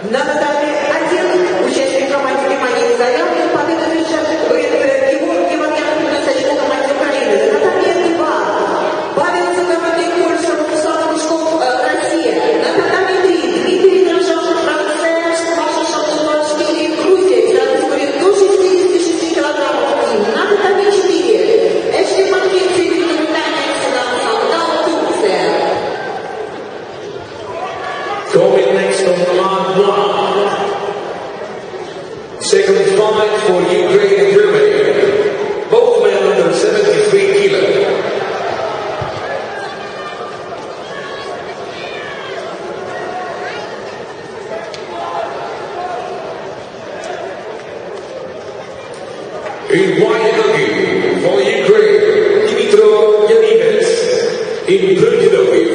На татами один участник команды Германии заявлен, победу встречает Георгий Варьян, команде Украины. На татами 2. Павел Цыганов, Польша, Руслан Лужков, Россия. На татами 3. Дмитрий Дрожжов, Франция, SHAVDATUASHVILI, Грузия. Категория до 66 килограммов. На татами 4. Эшли Маккензи, Великобритания, Сенат, Турция. Going next on the line 1. Second fight for Ukraine and Germany. Both men under 73 kilos. In white hockey for Ukraine, Chelyabinsk. In blue hockey